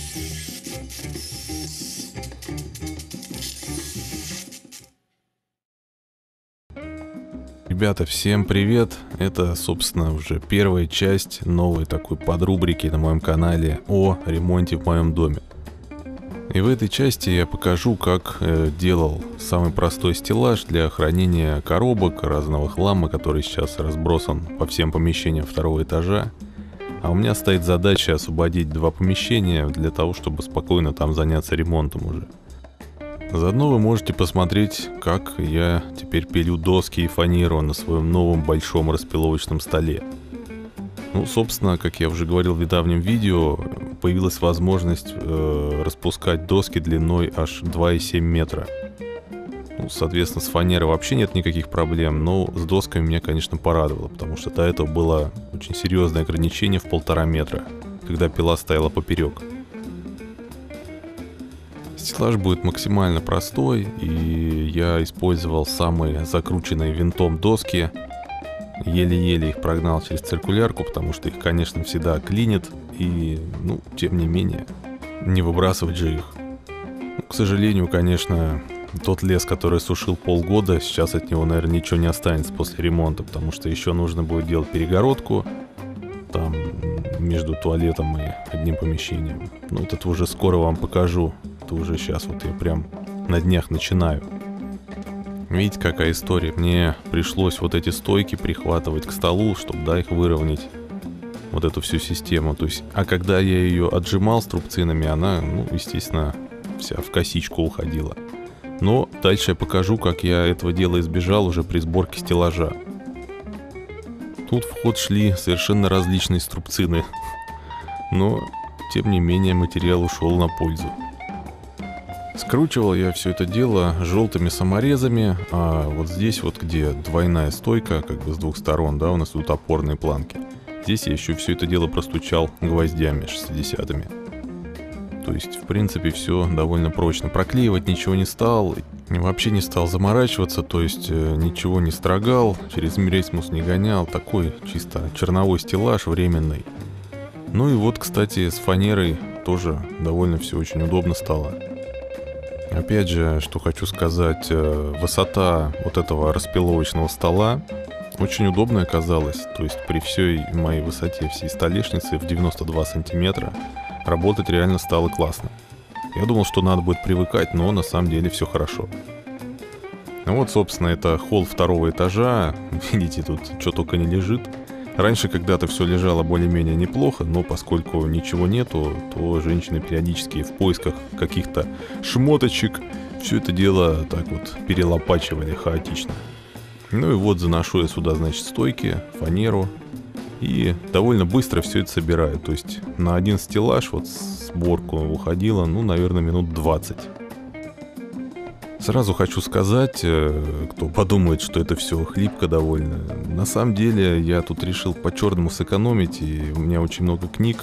Ребята, всем привет! Это, собственно, уже первая часть новой такой подрубрики на моем канале о ремонте в моем доме. И в этой части я покажу, как делал самый простой стеллаж для хранения коробок, разного хлама, который сейчас разбросан по всем помещениям второго этажа. А у меня стоит задача освободить 2 помещения для того, чтобы спокойно там заняться ремонтом уже. Заодно вы можете посмотреть, как я теперь пилю доски и фанеру на своем новом большом распиловочном столе. Ну, собственно, как я уже говорил в недавнем видео, появилась возможность распускать доски длиной аж 2,7 метра. Ну, соответственно, с фанерой вообще нет никаких проблем, но с досками меня, конечно, порадовало, потому что до этого было очень серьезное ограничение в 1,5 метра, когда пила стояла поперек. Стеллаж будет максимально простой, и я использовал самые закрученные винтом доски. Еле-еле их прогнал через циркулярку, потому что их, конечно, всегда клинит, и, ну, тем не менее, не выбрасывать же их. Ну, к сожалению, конечно, тот лес, который сушил полгода, сейчас от него, наверное, ничего не останется после ремонта, потому что еще нужно будет делать перегородку там между туалетом и одним помещением. Ну, это уже скоро вам покажу. Это уже сейчас вот я прям на днях начинаю. Видите, какая история? Мне пришлось вот эти стойки прихватывать к столу, чтобы, да, их выровнять. Вот эту всю систему. То есть, а когда я ее отжимал струбцинами, она, ну, естественно, вся в косичку уходила. Но дальше я покажу, как я этого дела избежал уже при сборке стеллажа. Тут в ход шли совершенно различные струбцины. Но, тем не менее, материал ушел на пользу. Скручивал я все это дело желтыми саморезами, а вот здесь вот, где двойная стойка, как бы с двух сторон, да, у нас тут опорные планки. Здесь я еще все это дело простучал гвоздями 60-ми. То есть, в принципе, все довольно прочно. Проклеивать ничего не стал, вообще не стал заморачиваться, то есть ничего не строгал, через рейсмус не гонял, такой чисто черновой стеллаж временный. Ну и вот, кстати, с фанерой тоже довольно все очень удобно стало. Опять же, что хочу сказать, высота вот этого распиловочного стола очень удобная оказалась. То есть при всей моей высоте всей столешницы в 92 сантиметра работать реально стало классно. Я думал, что надо будет привыкать, но на самом деле все хорошо. Ну вот, собственно, это холл второго этажа. Видите, тут что только не лежит. Раньше когда-то все лежало более-менее неплохо, но поскольку ничего нету, то женщины периодически в поисках каких-то шмоточек все это дело так вот перелопачивали хаотично. Ну и вот заношу я сюда, значит, стойки, фанеру, и довольно быстро все это собираю. То есть на один стеллаж вот сборку уходило, ну, наверное, минут 20. Сразу хочу сказать, кто подумает, что это все хлипко довольно. На самом деле я тут решил по-черному сэкономить, и у меня очень много книг.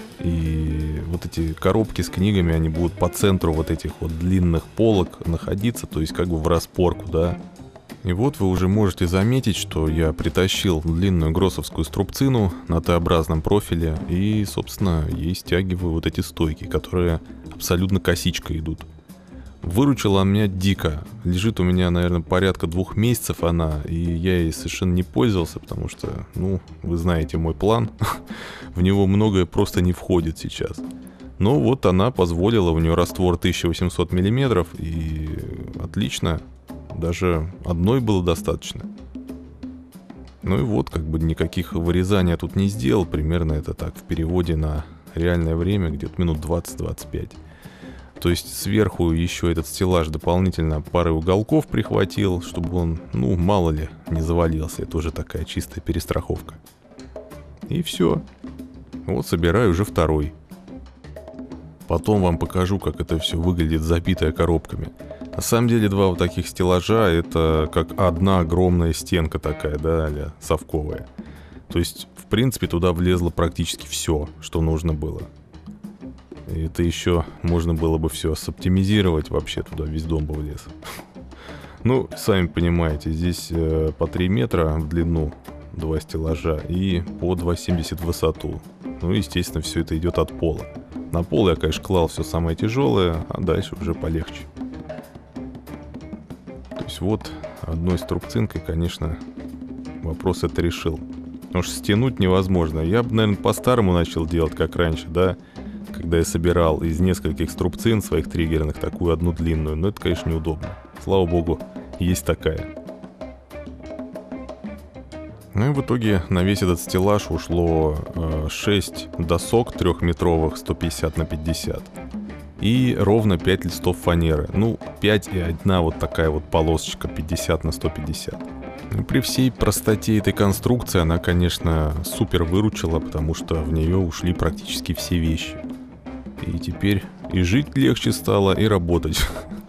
И вот эти коробки с книгами, они будут по центру вот этих вот длинных полок находиться, то есть как бы в распорку, да. И вот вы уже можете заметить, что я притащил длинную гроссовскую струбцину на Т-образном профиле и, собственно, ей стягиваю вот эти стойки, которые абсолютно косичкой идут. Выручила она меня дико. Лежит у меня, наверное, порядка 2 месяцев она, и я ей совершенно не пользовался, потому что, ну, вы знаете мой план. В него многое просто не входит сейчас. Но вот она позволила, у нее раствор 1800 мм, и отлично. Даже одной было достаточно. Ну и вот, как бы никаких вырезаний я тут не сделал. Примерно это так, в переводе на реальное время, где-то минут 20-25. То есть сверху еще этот стеллаж дополнительно парой уголков прихватил, чтобы он, ну, мало ли, не завалился. Это уже такая чистая перестраховка. И все. Вот собираю уже второй. Потом вам покажу, как это все выглядит, забитое коробками. На самом деле 2 вот таких стеллажа — это как одна огромная стенка такая, да, а-ля совковая. То есть, в принципе, туда влезло практически все, что нужно было. И это еще можно было бы все соптимизировать, вообще туда весь дом бы влез. Ну, сами понимаете, здесь по 3 метра в длину 2 стеллажа и по 2,70 в высоту. Ну, естественно, все это идет от пола. На пол я, конечно, клал все самое тяжелое, а дальше уже полегче. То есть вот одной струбцинкой, конечно, вопрос это решил. Потому что стянуть невозможно. Я бы, наверное, по-старому начал делать, как раньше, да, когда я собирал из нескольких струбцин своих триггерных такую одну длинную. Но это, конечно, неудобно. Слава богу, есть такая. Ну и в итоге на весь этот стеллаж ушло 6 досок 3-метровых 150 на 50 и ровно 5 листов фанеры. Ну, 5 и одна вот такая вот полосочка 50 на 150. И при всей простоте этой конструкции она, конечно, супер выручила, потому что в нее ушли практически все вещи. И теперь и жить легче стало, и работать.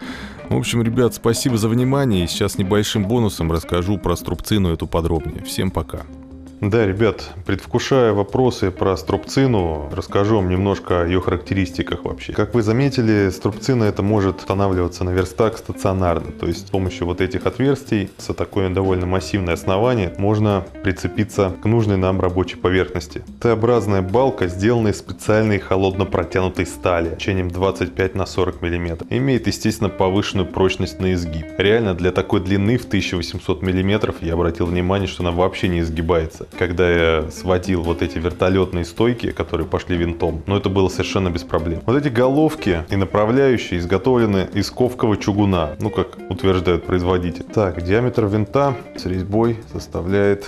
В общем, ребят, спасибо за внимание. И сейчас небольшим бонусом расскажу про струбцину эту подробнее. Всем пока. Да, ребят, предвкушая вопросы про струбцину, расскажу вам немножко о ее характеристиках вообще. Как вы заметили, струбцина это может устанавливаться на верстак стационарно, то есть с помощью вот этих отверстий, за такое довольно массивное основание, можно прицепиться к нужной нам рабочей поверхности. Т-образная балка сделана из специальной холодно протянутой стали, течением 25 на 40 мм. Имеет, естественно, повышенную прочность на изгиб. Реально, для такой длины в 1800 мм я обратил внимание, что она вообще не изгибается. Когда я сводил вот эти вертолетные стойки, которые пошли винтом, но это было совершенно без проблем. Вот эти головки и направляющие изготовлены из ковкового чугуна, ну как утверждают производители. Так, диаметр винта с резьбой составляет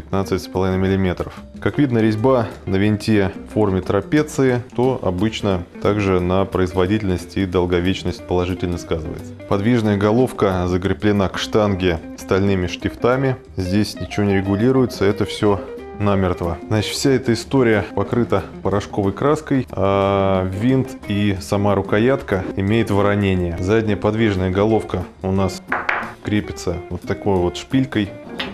15,5 мм. Как видно, резьба на винте в форме трапеции, то обычно также на производительность и долговечность положительно сказывается. Подвижная головка закреплена к штанге стальными штифтами. Здесь ничего не регулируется, это все намертво. Значит, вся эта история покрыта порошковой краской, а винт и сама рукоятка имеет воронение. Задняя подвижная головка у нас крепится вот такой вот шпилькой.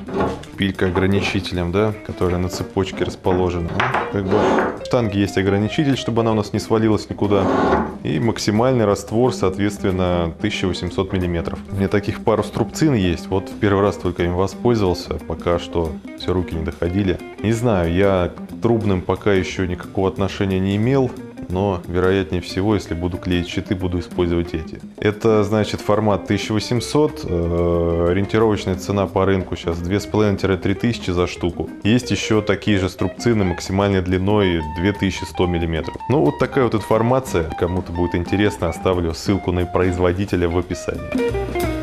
Шпилька-ограничителем, да, которая на цепочке расположена. Как бы в штанге есть ограничитель, чтобы она у нас не свалилась никуда. И максимальный раствор, соответственно, 1800 мм. У меня таких пару струбцин есть. Вот в первый раз только им воспользовался. Пока что все руки не доходили. Не знаю, я к трубным пока еще никакого отношения не имел. Но, вероятнее всего, если буду клеить щиты, буду использовать эти. Это, значит, формат 1800. Ориентировочная цена по рынку сейчас 2500-3000 за штуку. Есть еще такие же струбцины максимальной длиной 2100 мм. Ну, вот такая вот информация. Кому-то будет интересно, оставлю ссылку на производителя в описании.